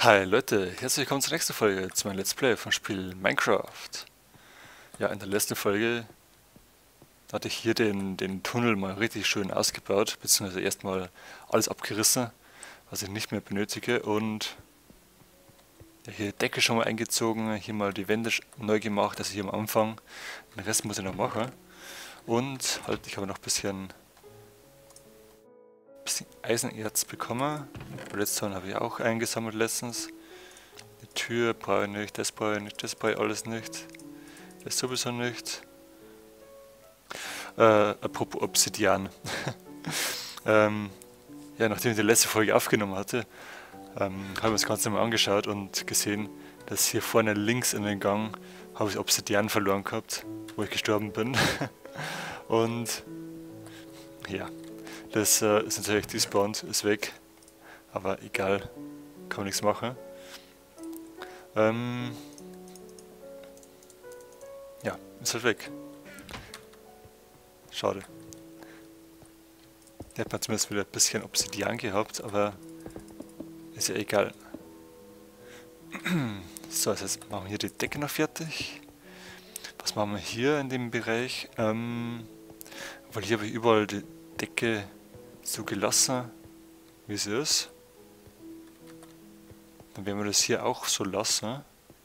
Hi Leute, herzlich willkommen zur nächsten Folge, zu meinem Let's Play vom Spiel Minecraft. Ja, in der letzten Folge hatte ich hier den Tunnel mal richtig schön ausgebaut, beziehungsweise erstmal alles abgerissen, was ich nicht mehr benötige, und ja, hier die Decke schon mal eingezogen, hier mal die Wände neu gemacht, also hier am Anfang. Den Rest muss ich noch machen. Und halt, ich habe noch ein bisschen Eisenerz bekommen. Redstone habe ich auch eingesammelt letztens. Die Tür brauche ich nicht, das brauche ich nicht, das brauche ich alles nicht. Das sowieso nicht. Apropos Obsidian. ähm, ja, nachdem ich die letzte Folge aufgenommen hatte, habe ich mir das Ganze mal angeschaut und gesehen, dass hier vorne links in den Gang habe ich Obsidian verloren gehabt, wo ich gestorben bin. Und ja, das ist natürlich despawned, ist weg. Aber egal, kann man nichts machen. Ähm, ja, ist halt weg. Schade. Da hat man zumindest wieder ein bisschen Obsidian gehabt, aber ist ja egal. So, jetzt machen wir hier die Decke noch fertig. Was machen wir hier in dem Bereich? Weil hier habe ich überall die Decke so gelassen, wie sie ist. Dann werden wir das hier auch so lassen.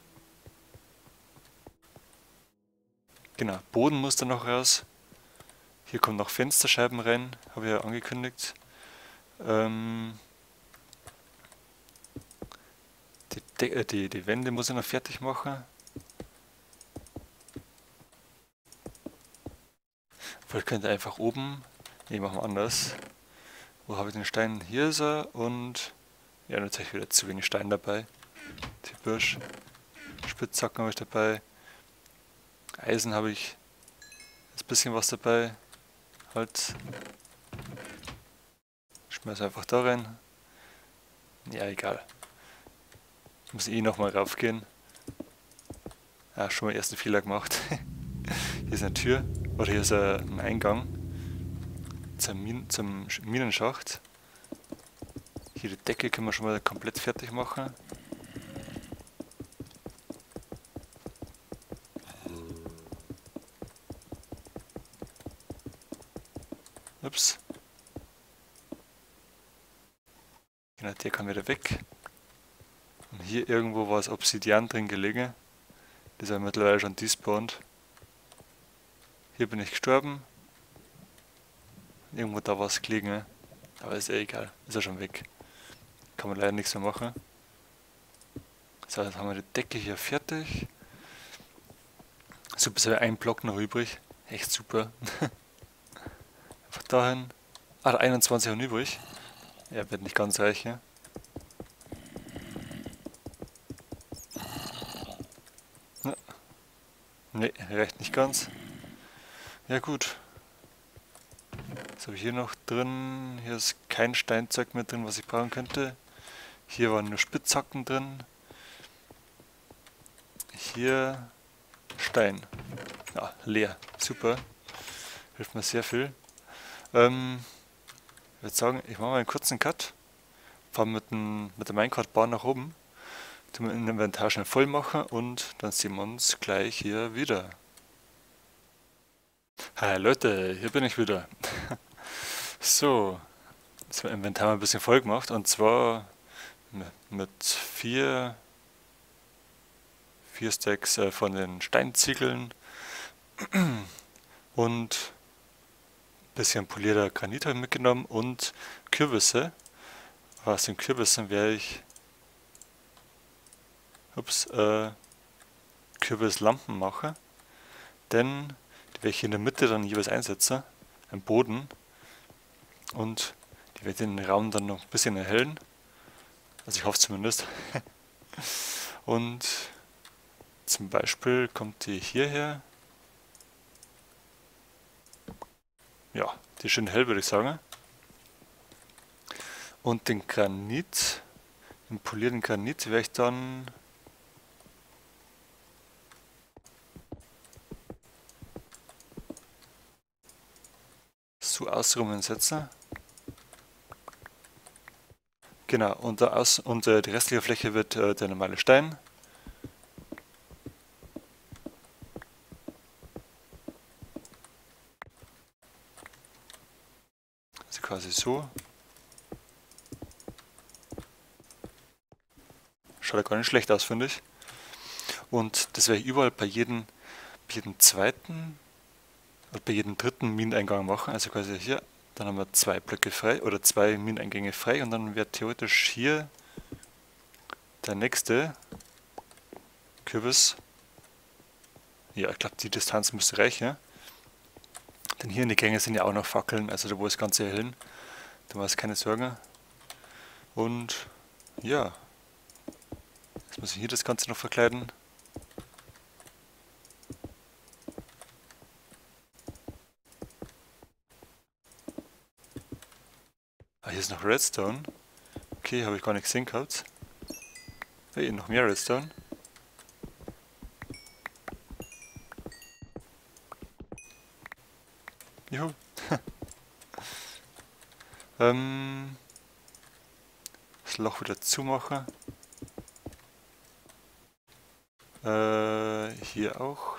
Genau, Boden muss da noch raus. Hier kommen noch Fensterscheiben rein, habe ich ja angekündigt. Die Wände muss ich noch fertig machen. Vielleicht könnt ihr einfach oben. Ne, machen wir anders. Wo habe ich den Stein? Hier ist er, und ja, natürlich wieder zu wenig Stein dabei. Typisch. Spitzhacken habe ich dabei. Eisen habe ich. Ist ein bisschen was dabei. Halt. Schmeiß einfach da rein. Ja, egal. Muss eh nochmal raufgehen. Ah, schon mal ersten Fehler gemacht. Hier ist eine Tür. Oder hier ist ein Eingang. Zum Minenschacht. Hier die Decke können wir schon mal komplett fertig machen. Ups. Genau, der kann wieder weg. Und hier irgendwo war das Obsidian drin gelegen. Das ist ja mittlerweile schon despawned. Hier bin ich gestorben. Irgendwo da war es gelegen. Aber ist eh egal. Ist ja schon weg. Kann man leider nichts mehr machen. So, jetzt haben wir die Decke hier fertig. Super, ist ja ein Block noch übrig. Echt super. Einfach dahin. Ah, 21 haben übrig. Ja, wird nicht ganz reichen. Ja. Ne, reicht nicht ganz. Ja gut. Was habe ich hier noch drin? Hier ist kein Steinzeug mehr drin, was ich brauchen könnte. Hier waren nur Spitzhacken drin. Hier Stein. Ja, leer. Super. Hilft mir sehr viel. Ich würde sagen, ich mache mal einen kurzen Cut. Fahre mit der Minecart-Bahn nach oben. Tun wir in Inventar schnell voll machen und dann sehen wir uns gleich hier wieder. Hi Leute, hier bin ich wieder. So, jetzt haben wir Inventar mal ein bisschen voll gemacht, und zwar mit vier Stacks von den Steinziegeln und ein bisschen polierter Granit habe ich mitgenommen und Kürbisse. Aus den Kürbissen werde ich Kürbislampen machen, denn die werde ich hier in der Mitte dann jeweils einsetzen, am Boden, und die werde den Raum dann noch ein bisschen erhellen. Also ich hoffe zumindest. Und zum Beispiel kommt die hierher. Ja, die ist schön hell, würde ich sagen. Und den Granit, den polierten Granit, werde ich dann so außenrum setzen. Genau, und die restliche Fläche wird der normale Stein. Also quasi so. Schaut ja gar nicht schlecht aus, finde ich. Und das werde ich überall bei jedem zweiten und bei jedem dritten Mineneingang machen. Also quasi hier, dann haben wir 2 Blöcke frei oder 2 Mineneingänge frei und dann wäre theoretisch hier der nächste Kürbis. Ja, ich glaube, die Distanz müsste reichen. Denn hier in die Gänge sind ja auch noch Fackeln, also da wo das Ganze erhellen. Da machst du keine Sorgen. Und ja, jetzt muss ich hier das Ganze noch verkleiden. Ah, hier ist noch Redstone. Okay, habe ich gar nicht gesehen gehabt. Hey, noch mehr Redstone. Juhu. Das Loch wieder zumachen. Hier auch.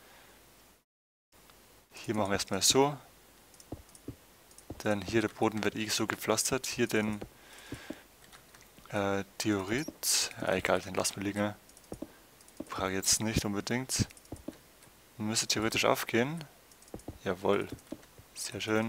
Hier machen wir erstmal so. Dann hier der Boden wird eh so gepflastert. Hier den Diorit. Ja, egal, den lassen wir liegen. Brauche ich jetzt nicht unbedingt. Müsste theoretisch aufgehen. Jawohl. Sehr schön.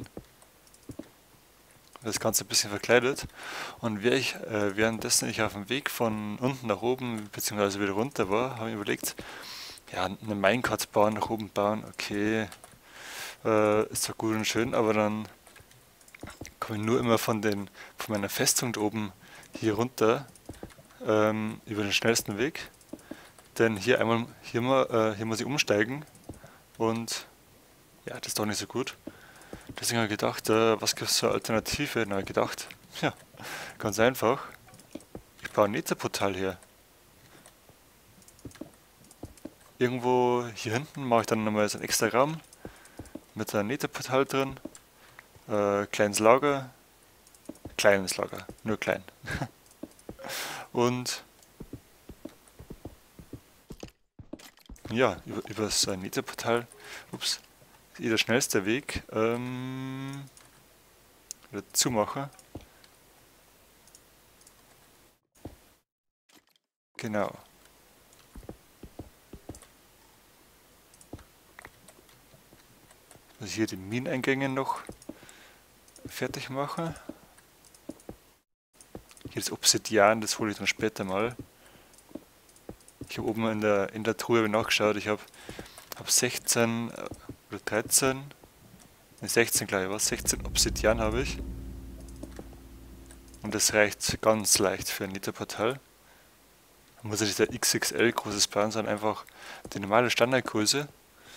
Das Ganze ein bisschen verkleidet. Und währenddessen ich auf dem Weg von unten nach oben bzw. wieder runter war, habe ich überlegt, ja, eine Minecart bauen, nach oben bauen, okay, ist zwar gut und schön, aber dann komme ich nur immer von meiner Festung da oben hier runter, über den schnellsten Weg. Denn hier muss ich umsteigen und ja, das ist doch nicht so gut. Deswegen habe ich gedacht, was gibt es für eine Alternative? Dann habe ich gedacht, ja, ganz einfach, ich baue ein Netherportal hier. Irgendwo hier hinten mache ich dann nochmal so einen extra Raum mit einem Netherportal drin, kleines Lager, nur klein. Und ja, über das Netherportal, ups, ist der schnellste Weg, wieder zumachen. Genau. Also hier die Mineneingänge noch fertig machen. Hier das Obsidian, das hole ich dann später mal. Ich habe oben in der Truhe nachgeschaut, ich habe 16 oder 13, ne 16 glaube ich was, 16 Obsidian habe ich. Und das reicht ganz leicht für ein Netherportal. Man muss ja nicht der XXL großes bauen, sondern einfach die normale Standardgröße.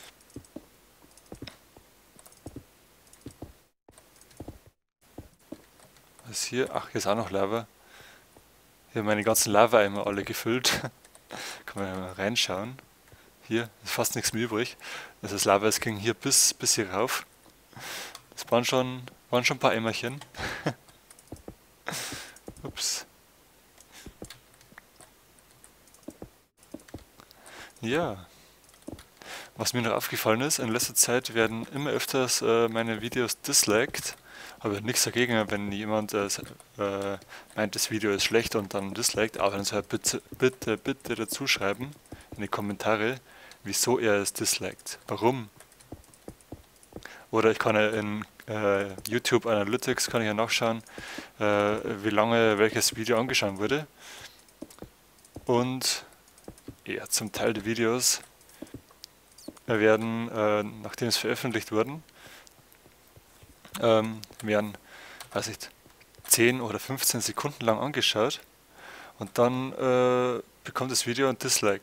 Was ist hier? Ach, hier ist auch noch Lava. Hier haben meine ganzen Lava-Eimer alle gefüllt. Kann man ja mal reinschauen. Hier ist fast nichts mehr übrig. Also das Lava, es ging hier bis hier rauf. Das waren schon ein paar Eimerchen. Ups. Ja. Was mir noch aufgefallen ist, in letzter Zeit werden immer öfters meine Videos disliked. Habe ja nichts dagegen, wenn jemand meint, das Video ist schlecht und dann disliked, aber dann soll er bitte dazu schreiben in die Kommentare, wieso er es disliked. Warum? Oder ich kann ja in YouTube Analytics kann ich ja nachschauen, wie lange welches Video angeschaut wurde. Und ja, zum Teil die Videos werden, nachdem es veröffentlicht wurden, werden, weiß ich, 10 oder 15 Sekunden lang angeschaut und dann bekommt das Video ein Dislike.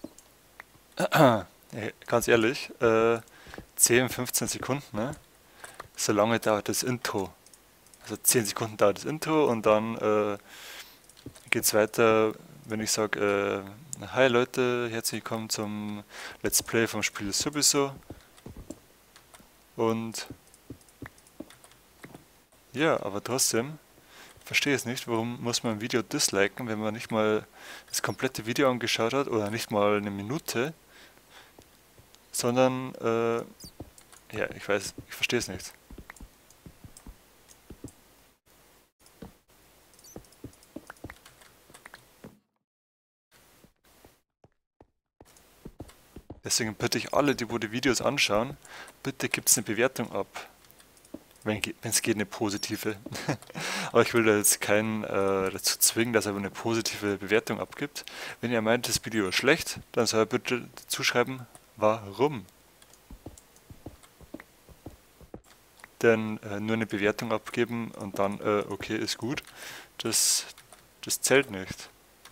Ganz ehrlich, 10, 15 Sekunden, ne? So lange dauert das Intro. Also 10 Sekunden dauert das Intro und dann geht es weiter, wenn ich sage, hi Leute, herzlich willkommen zum Let's Play vom Spiel sowieso. Und ja, aber trotzdem verstehe es nicht, warum muss man ein Video disliken, wenn man nicht mal das komplette Video angeschaut hat oder nicht mal eine Minute, sondern, ja, ich weiß, ich verstehe es nicht. Deswegen bitte ich alle, die wo die Videos anschauen, bitte gibt eine Bewertung ab. Wenn es geht, eine positive. Aber ich will da jetzt keinen dazu zwingen, dass er eine positive Bewertung abgibt. Wenn ihr meint, das Video ist schlecht, dann soll er bitte zuschreiben, warum. Denn nur eine Bewertung abgeben und dann, okay, ist gut, das zählt nicht.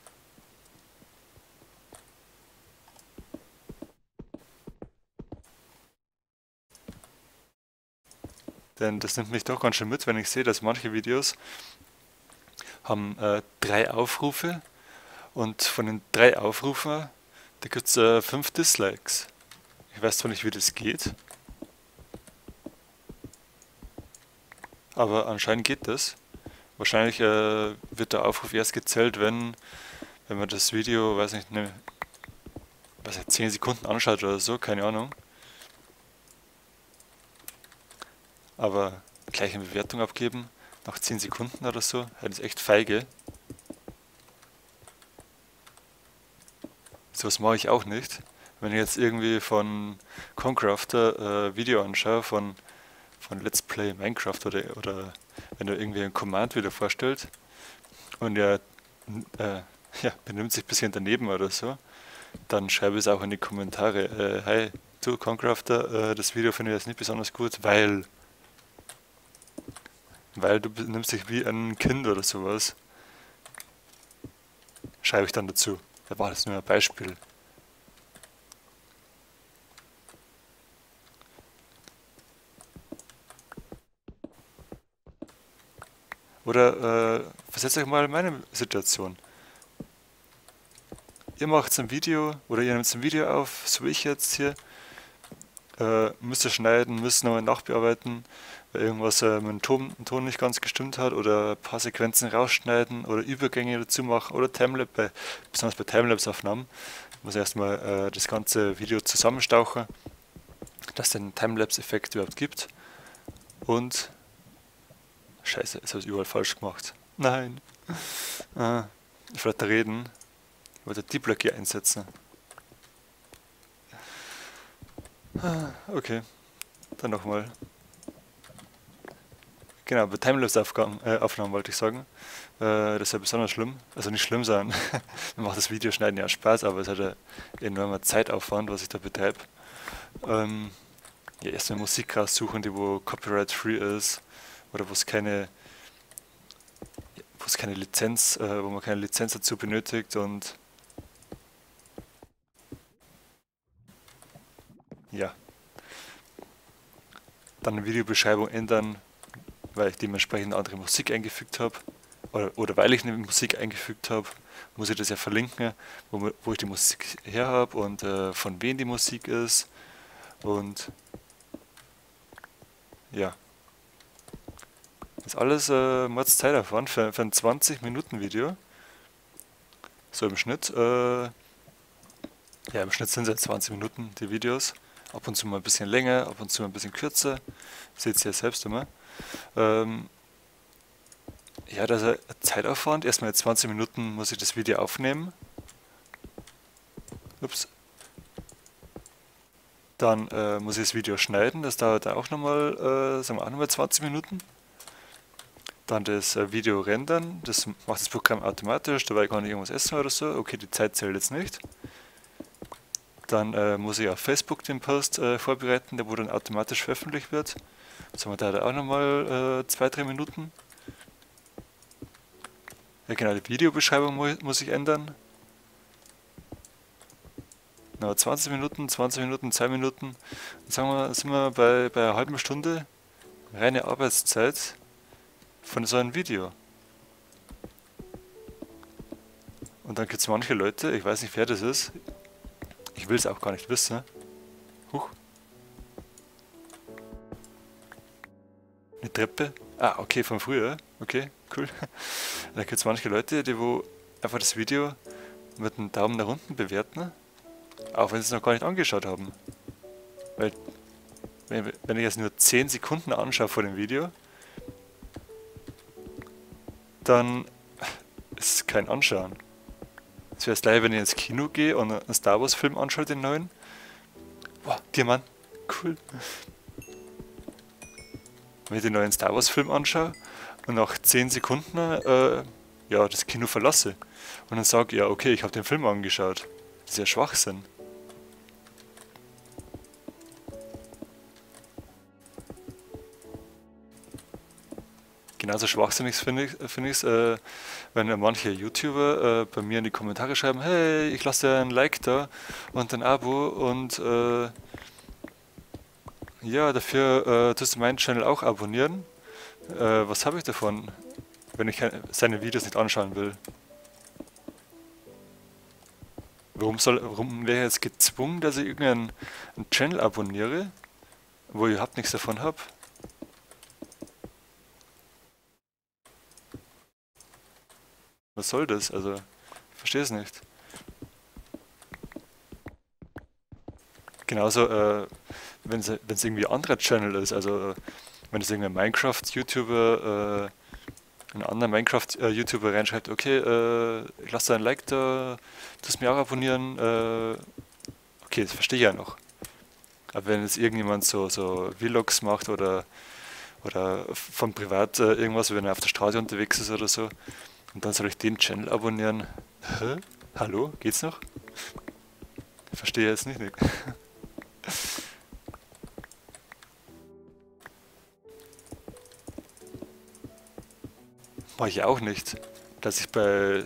Denn das nimmt mich doch ganz schön mit, wenn ich sehe, dass manche Videos haben 3 Aufrufe und von den 3 Aufrufen, da gibt es 5 Dislikes. Ich weiß zwar nicht, wie das geht, aber anscheinend geht das. Wahrscheinlich wird der Aufruf erst gezählt, wenn man das Video, weiß nicht, 10 Sekunden anschaut oder so, keine Ahnung. Aber gleich eine Bewertung abgeben, nach 10 Sekunden oder so, das ist echt feige. Sowas mache ich auch nicht. Wenn ich jetzt irgendwie von Concrafter Video anschaue, von Let's Play Minecraft oder wenn er irgendwie ein Command wieder vorstellt und er ja, benimmt sich ein bisschen daneben oder so, dann schreibe ich es auch in die Kommentare. Hey, du Concrafter, das Video finde ich jetzt nicht besonders gut, weil du benimmst dich wie ein Kind oder sowas. Schreibe ich dann dazu. Da war das nur ein Beispiel. Oder versetzt euch mal in meine Situation. Ihr macht ein Video oder ihr nehmt ein Video auf, so wie ich jetzt hier, müsst ihr schneiden, müsst nochmal nachbearbeiten, weil irgendwas mit dem Ton nicht ganz gestimmt hat oder ein paar Sequenzen rausschneiden oder Übergänge dazu machen oder Timelapse, besonders bei Timelapse-Aufnahmen, muss ich erstmal das ganze Video zusammenstauchen, dass es den Timelapse-Effekt überhaupt gibt und Scheiße, jetzt habe ich überall falsch gemacht. Nein. Ich wollte reden. Ich wollte Deep-Lock hier einsetzen. Okay, dann nochmal. Genau, bei Timelapse-Aufnahmen wollte ich sagen. Das ist ja besonders schlimm. Also nicht schlimm sein. Mir macht das Videoschneiden ja Spaß, aber es hat ein enormer Zeitaufwand, was ich da betreibe. Ja, erstmal Musik raussuchen, die wo copyright-free ist. Oder wo es keine Lizenz, wo man keine Lizenz dazu benötigt und ja, dann eine Videobeschreibung ändern, weil ich dementsprechend andere Musik eingefügt habe oder weil ich eine Musik eingefügt habe, muss ich das ja verlinken, wo ich die Musik her habe und von wem die Musik ist und ja, das ist alles Mords Zeitaufwand für ein 20-Minuten-Video, so im Schnitt. Ja, im Schnitt sind es ja 20 Minuten, die Videos. Ab und zu mal ein bisschen länger, ab und zu mal ein bisschen kürzer. Seht ihr ja selbst immer. Ja, das ist ein Zeitaufwand. Erstmal 20 Minuten muss ich das Video aufnehmen. Ups. Dann muss ich das Video schneiden. Das dauert auch nochmal, sagen wir auch nochmal 20 Minuten. Dann das Video rendern. Das macht das Programm automatisch. Dabei kann ich irgendwas essen oder so. Okay, die Zeit zählt jetzt nicht. Dann muss ich auf Facebook den Post vorbereiten, der wo dann automatisch veröffentlicht wird. Sagen wir, da hat er auch nochmal 2-3 Minuten. Ja genau, die Videobeschreibung muss ich ändern. Na, 20 Minuten, 20 Minuten, 2 Minuten. Dann sagen wir, sind wir bei einer halben Stunde reine Arbeitszeit von so einem Video. Und dann gibt es manche Leute, ich weiß nicht wer das ist, ich will es auch gar nicht wissen. Huch. Eine Treppe? Ah, okay, von früher. Okay, cool. Da gibt es manche Leute, die wo einfach das Video mit einem Daumen nach unten bewerten, auch wenn sie es noch gar nicht angeschaut haben. Weil, wenn ich jetzt nur 10 Sekunden anschaue vor dem Video, dann ist es kein Anschauen. Das wäre es gleich, wenn ich ins Kino gehe und einen Star Wars Film anschaue, den neuen. Boah, Diamant, cool. Wenn ich den neuen Star Wars Film anschaue und nach 10 Sekunden ja, das Kino verlasse und dann sage, ja okay, ich habe den Film angeschaut. Das ist ja Schwachsinn. Genauso schwachsinnig find ich's, wenn manche YouTuber bei mir in die Kommentare schreiben, hey, ich lasse dir ein Like da und ein Abo und ja, dafür tust du meinen Channel auch abonnieren. Was habe ich davon, wenn ich seine Videos nicht anschauen will? Warum wäre ich jetzt gezwungen, dass ich irgendeinen Channel abonniere, wo ich überhaupt nichts davon habe? Was soll das? Also, ich verstehe es nicht. Genauso, wenn es irgendwie ein anderer Channel ist, also wenn es irgendein Minecraft-YouTuber, ein anderer Minecraft-YouTuber reinschreibt, okay, ich lasse da ein Like da, tust mir auch abonnieren, okay, das verstehe ich ja noch. Aber wenn jetzt irgendjemand so Vlogs macht oder von privat irgendwas, wenn er auf der Straße unterwegs ist oder so, und dann soll ich den Channel abonnieren. Hä? Hallo? Geht's noch? Verstehe jetzt nicht. Mache ich auch nicht. Dass ich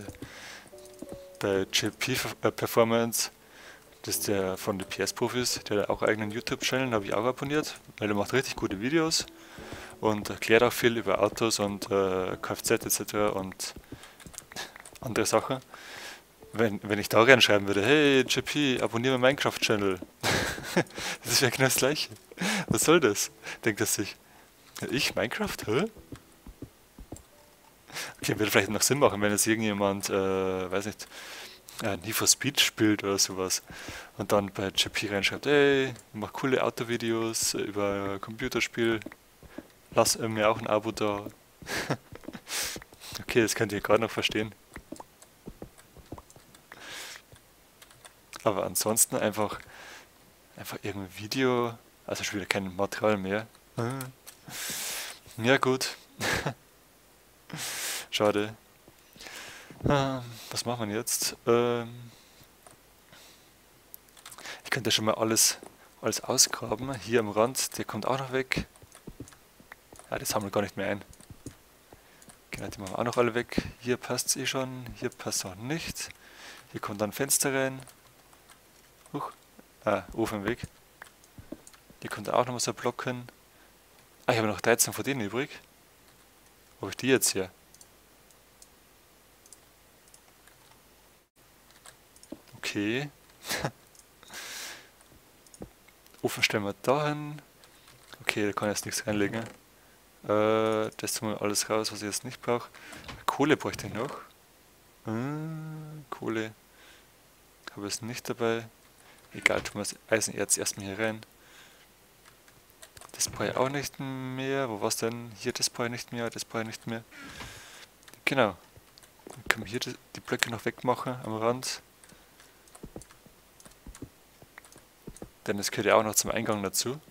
bei JP Performance, das ist der von den PS-Profis, der hat auch einen eigenen YouTube-Channel, habe ich auch abonniert, weil er macht richtig gute Videos und erklärt auch viel über Autos und Kfz etc. und andere Sachen. Wenn ich da reinschreiben würde, hey JP, abonniere meinen Minecraft-Channel, das wäre genau das gleiche. Was soll das? Denkt er sich. Ich, Minecraft? Hä? Okay, würde vielleicht noch Sinn machen, wenn jetzt irgendjemand, weiß nicht, Need for Speed spielt oder sowas und dann bei JP reinschreibt, ey, ich mach coole Autovideos über Computerspiel, lass mir auch ein Abo da. Okay, das könnt ihr gerade noch verstehen. Aber ansonsten einfach irgendein Video, also schon wieder kein Material mehr. Ja gut, schade. Was machen wir jetzt? Ich könnte schon mal alles ausgraben. Hier am Rand, der kommt auch noch weg. Ja, das haben wir gar nicht mehr ein. Genau, die machen wir auch noch alle weg. Hier passt es eh schon, hier passt auch nicht. Hier kommt dann ein Fenster rein. Huch. Ah, Ofen weg. Hier kommt auch noch mal so ein Block hin. Ah, ich habe noch 13 von denen übrig. Wo habe ich die jetzt hier? Okay. Ofen stellen wir da hin. Okay, da kann ich jetzt nichts reinlegen. Das tun wir alles raus, was ich jetzt nicht brauche. Kohle bräuchte ich noch. Kohle habe ich jetzt nicht dabei. Egal, tun wir das Eisenerz erstmal hier rein. Das brauche ich auch nicht mehr. Wo war's denn? Hier, das brauche ich nicht mehr, das brauche ich nicht mehr. Genau. Dann können wir hier die Blöcke noch wegmachen am Rand. Denn das gehört ja auch noch zum Eingang dazu.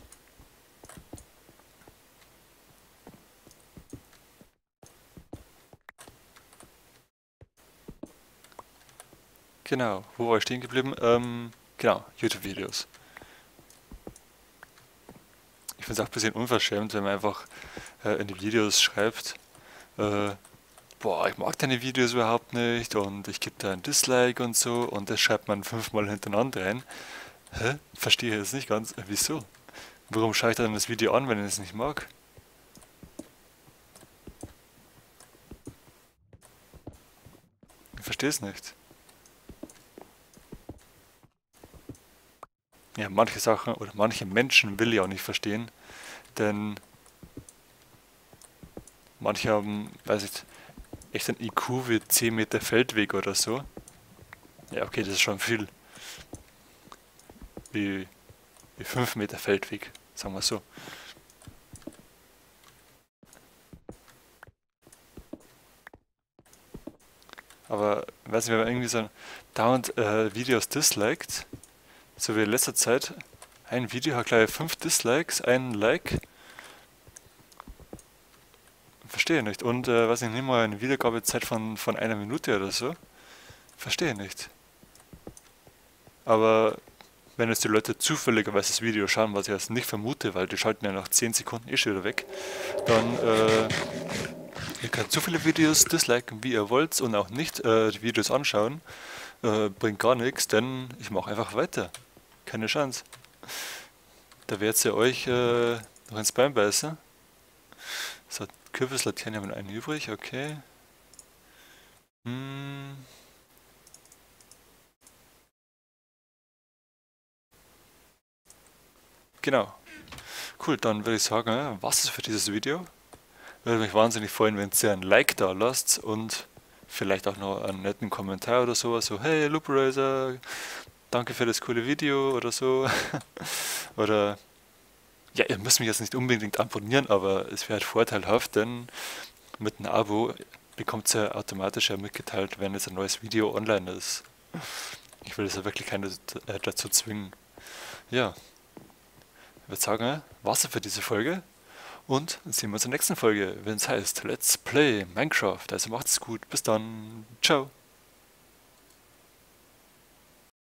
Genau, wo war ich stehen geblieben? Genau, YouTube-Videos. Ich finde es auch ein bisschen unverschämt, wenn man einfach in die Videos schreibt, boah, ich mag deine Videos überhaupt nicht und ich gebe da ein Dislike und so und das schreibt man 5-mal hintereinander rein. Hä? Verstehe ich jetzt nicht ganz. Wieso? Warum schaue ich dann das Video an, wenn ich es nicht mag? Ich verstehe es nicht. Ja, manche Sachen oder manche Menschen will ich auch nicht verstehen, denn Manche haben, weiß ich, echt ein IQ wie 10 Meter Feldweg oder so. Ja, okay, das ist schon viel. Wie, wie 5 Meter Feldweg, sagen wir so. Aber, weiß nicht, wenn man irgendwie so dauernd Videos disliked, so wie in letzter Zeit, ein Video hat gleich 5 Dislikes, ein Like, verstehe nicht. Und, weiß nicht mal eine Wiedergabezeit von einer Minute oder so, verstehe nicht. Aber wenn jetzt die Leute zufälligerweise das Video schauen, was ich jetzt nicht vermute, weil die schalten ja nach 10 Sekunden eh schon wieder weg, dann ihr könnt so viele Videos disliken, wie ihr wollt und auch nicht die Videos anschauen. Bringt gar nichts, denn ich mache einfach weiter. Keine Chance. Da werdet ihr euch noch ins Bein beißen. So, Kürbislaternen haben wir einen übrig, okay. Hm, genau. Cool, dann würde ich sagen, was ist für dieses Video? Würde mich wahnsinnig freuen, wenn ihr ein Like da lasst und vielleicht auch noch einen netten Kommentar oder sowas. So, hey Looperacer, danke für das coole Video oder so. Oder, ja, ihr müsst mich jetzt nicht unbedingt abonnieren, aber es wäre halt vorteilhaft, denn mit einem Abo bekommt ihr ja automatisch ja mitgeteilt, wenn jetzt ein neues Video online ist. Ich will das ja wirklich keiner dazu zwingen. Ja, ich würde sagen, war's für diese Folge. Und dann sehen wir uns in der nächsten Folge, wenn es heißt Let's Play Minecraft. Also macht's gut, bis dann, ciao.